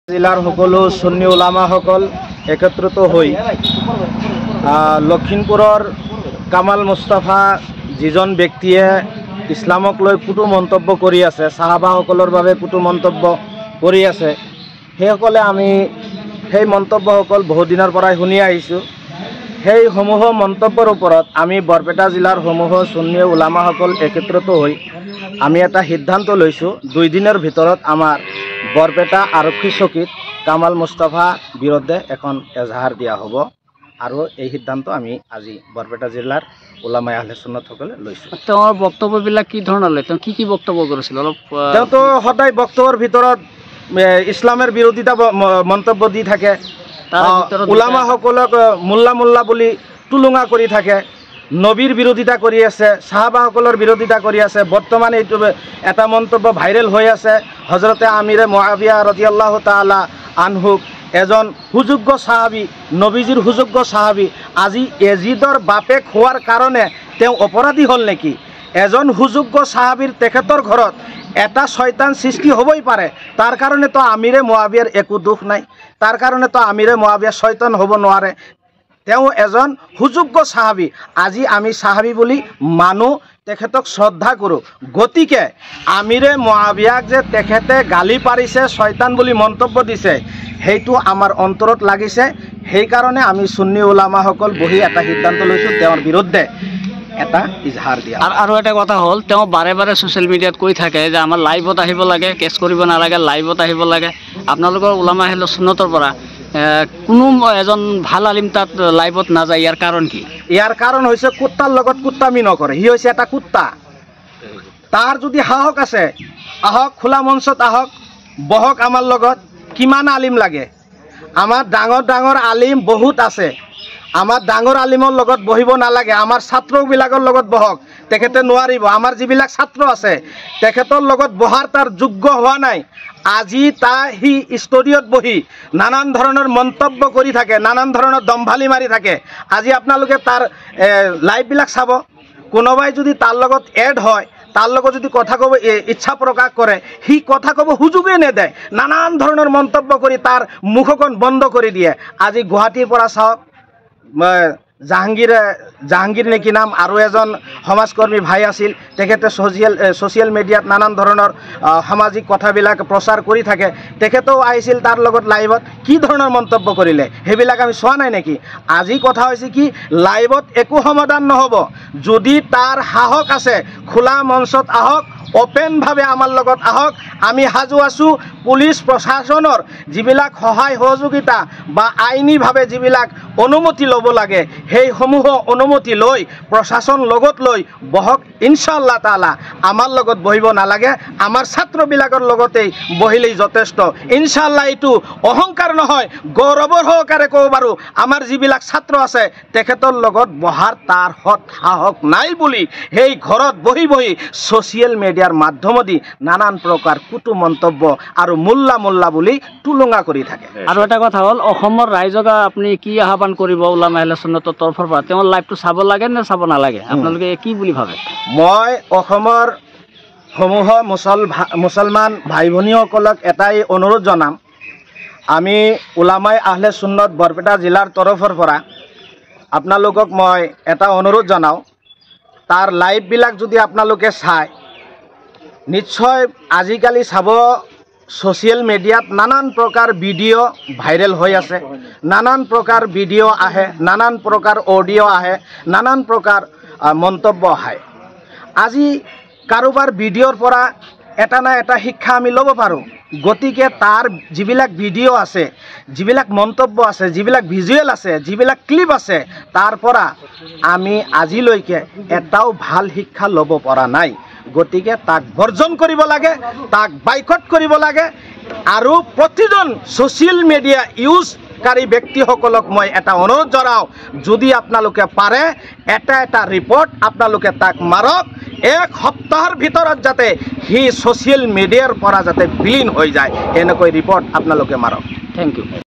জিলাৰ সকলো সুন্নী উলামাসকল একত্ৰিত হৈ লখিমপুৰৰ কামাল মুস্তাফা যিজন ব্যক্তিয়ে ইছলামক লৈ কুটু মন্তব্য কৰি আছে, সাহাবাসকলৰ বাবে কুটু মন্তব্য কৰি আছে, সেইসকলে আমি সেই মন্তব্যসকল বহু দিনৰ পৰাই শুনি আহিছোঁ। সেই সমূহ মন্তব্যৰ ওপৰত আমি বৰপেটা জিলাৰ সমূহ সুন্নী উলামাসকল একত্ৰিত হৈ আমি এটা সিদ্ধান্ত লৈছোঁ, 2 দিনৰ ভিতৰত আমাৰ বৰপেটা আৰক্ষী চকীত কামাল মুস্তাফা বিৰুদ্ধে এখন এজাহাৰ দিয়া হ'ব। আৰু এই সিদ্ধান্ত আমি আজি বৰপেটা জিলাৰ উলামায়ে আহলে সুন্নতসকলে লৈছোঁ। তেওঁৰ বক্তব্যবিলাক কি ধৰণৰ লৈ তেওঁ কি বক্তব্য কৰিছিল? অলপ তেওঁতো সদায় বক্তব্যৰ ভিতৰত ইছলামৰ বিৰোধিতা মন্তব্য দি থাকে, উলামাসকলক মোল্লা বুলি টুলুঙা কৰি থাকে, নবীৰ বিৰোধিতা কৰি আছে, সাহাবাসকলৰ বিৰোধিতা কৰি আছে। বৰ্তমান এইটো এটা মন্তব্য ভাইৰেল হৈ আছে, হজৰতে আমিৰে মুআবিয়া ৰাদিয়াল্লাহু তাআলা আনহুক, এজন সুযোগ্য সাহাবী, নবীজিৰ সুযোগ্য সাহাবী, আজি এজিদৰ বাপেক হোৱাৰ কাৰণে তেওঁ অপৰাধী হ'ল নেকি? এজন সুযোগ্য সাহাবীৰ তেখেতৰ ঘৰত এটা শয়তান সৃষ্টি হ'বই পাৰে, তাৰ কাৰণেতো আমিৰে মুআবিয়াৰ একো দুখ নাই, তাৰ কাৰণেতো আমিৰে মুআবিয়া শয়তান হ'ব নোৱাৰে। তেওঁ এজন সুযোগ্য সাহাবী, আজি আমি সাহাবী বুলি মানুহ, তেখেতক শ্ৰদ্ধা কৰোঁ। গতিকে আমিৰে মুআবিয়াক যে তেখেতে গালি পাৰিছে, শয়তান বুলি মন্তব্য দিছে, সেইটো আমাৰ অন্তৰত লাগিছে। সেইকাৰণে আমি সুন্নী উলামাসকল বহি এটা সিদ্ধান্ত লৈছোঁ, তেওঁৰ বিৰুদ্ধে এটা ইজহাৰ দিয়া। আৰু এটা কথা হ'ল, তেওঁ বাৰে বাৰে ছ'চিয়েল মিডিয়াত কৈ থাকে যে আমাৰ লাইভত আহিব লাগে, কেছ কৰিব নালাগে, লাইভত আহিব লাগে। আপোনালোকৰ উলামায়ে আহলে সুন্নতৰ পৰা কোনো এজন ভাল আলিম তাত লাইভত নাযায়, ইয়াৰ কাৰণ কি? ইয়াৰ কাৰণ হৈছে কুত্তাৰ লগত কুত্তামি নকৰে, সি হৈছে এটা কুত্তা। তাৰ যদি সাহস আছে, আহক, খোলা মঞ্চত আহক, বহক আমাৰ লগত। কিমান আলিম লাগে? আমাৰ ডাঙৰ ডাঙৰ আলিম বহুত আছে, আমাৰ ডাঙৰ আলিমৰ লগত বহিব নালাগে, আমাৰ ছাত্ৰবিলাকৰ লগত বহক। তেখেতে নোৱাৰিব, আমাৰ যিবিলাক ছাত্ৰ আছে তেখেতৰ লগত বহাৰ তাৰ যোগ্য হোৱা নাই। আজি সি ষ্টুডিঅ'ত বহি নানান ধৰণৰ মন্তব্য কৰি থাকে, নানান ধৰণৰ দম্ভালি মাৰি থাকে। আজি আপোনালোকে তাৰ লাইভবিলাক চাব, কোনোবাই যদি তাৰ লগত এড হয়, তাৰ লগত যদি কথা ক'ব ইচ্ছা প্ৰকাশ কৰে, সি কথা ক'ব সুযোগেই নেদেয়, নানান ধৰণৰ মন্তব্য কৰি তাৰ মুখখন বন্ধ কৰি দিয়ে। আজি গুৱাহাটীৰ পৰা চাওক, জাহাংগীৰ নেকি নাম, আৰু এজন সমাজকৰ্মী ভাই আছিল, তেখেতে ছ'চিয়েল মিডিয়াত নানান ধৰণৰ সামাজিক কথাবিলাক প্ৰচাৰ কৰি থাকে। তেখেতেও আহিছিল তাৰ লগত লাইভত, কি ধৰণৰ মন্তব্য কৰিলে সেইবিলাক আমি চোৱা নাই নেকি? আজি কথা হৈছে কি, লাইভত একো সমাধান নহ'ব। যদি তাৰ সাহস আছে, খোলা মঞ্চত আহক, অপেনভাৱে আমাৰ লগত আহক, আমি সাজু আছোঁ। পুলিচ প্ৰশাসনৰ যিবিলাক সহায় সহযোগিতা বা আইনীভাৱে যিবিলাক অনুমতি ল'ব লাগে, সেইসমূহ অনুমতি লৈ প্ৰশাসন লগত লৈ বহক। ইনশাআল্লাহ তাআলা আমাৰ লগত বহিব নালাগে, আমাৰ ছাত্ৰবিলাকৰ লগতেই বহিলেই যথেষ্ট। ইনশাআল্লাহ এইটো অহংকাৰ নহয়, গৌৰৱৰ সহকাৰে ক'ব পাৰোঁ, আমাৰ যিবিলাক ছাত্ৰ আছে তেখেতৰ লগত বহাৰ তাৰ সাহস নাই বুলি সেই ঘৰত বহি বহি ছ'চিয়েল মিডিয়াৰ মাধ্যমেদি নানান প্ৰকাৰ কুটু মন্তব্য আৰু মোল্লা বুলি টুলুঙা কৰি থাকে। আৰু এটা কথা হ'ল, অসমৰ ৰাইজক আপুনি কি আহ্বান কৰিব উলামায়ে আহলে সুন্নতৰ তৰফৰ পৰা? তেওঁ লাইভটো চাব লাগে নে চাব নালাগে, আপোনালোকে কি বুলি ভাবে? মই অসমৰ সমূহ মুছলমান ভাই ভনীসকলক এটাই অনুৰোধ জনাম, আমি উলামায়ে আহলে সুন্নত বৰপেটা জিলাৰ তৰফৰ পৰা আপোনালোকক মই এটা অনুৰোধ জনাওঁ, তাৰ লাইভবিলাক যদি আপোনালোকে চায়, নিশ্চয় আজিকালি চাব ছ'চিয়েল মিডিয়াত নানান প্ৰকাৰ ভিডিঅ' ভাইৰেল হৈ আছে, নানান প্ৰকাৰ ভিডিঅ' আহে, নানান প্ৰকাৰ অডিঅ' আহে, নানান প্ৰকাৰ মন্তব্য আহে। আজি কাৰোবাৰ ভিডিঅ'ৰ পৰা এটা না এটা শিক্ষা আমি ল'ব পাৰোঁ। গতিকে তাৰ যিবিলাক ভিডিঅ' আছে, যিবিলাক মন্তব্য আছে, যিবিলাক ভিজুৱেল আছে, যিবিলাক ক্লিপ আছে, তাৰ পৰা আমি আজিলৈকে এটাও ভাল শিক্ষা ল'ব পৰা নাই। গতিকে তাক বৰ্জন কৰিব লাগে, তাক বাইকট কৰিব লাগে। আৰু প্ৰতিজন ছ'চিয়েল মিডিয়া ইউজকাৰী ব্যক্তিসকলক মই এটা অনুৰোধ জনাওঁ, যদি আপোনালোকে পাৰে এটা ৰিপৰ্ট আপোনালোকে তাক মাৰক, 1 সপ্তাহৰ ভিতৰত যাতে সি ছ'চিয়েল মিডিয়াৰ পৰা যাতে বিলীন হৈ যায়, এনেকৈ ৰিপৰ্ট আপোনালোকে মাৰক। Thank U.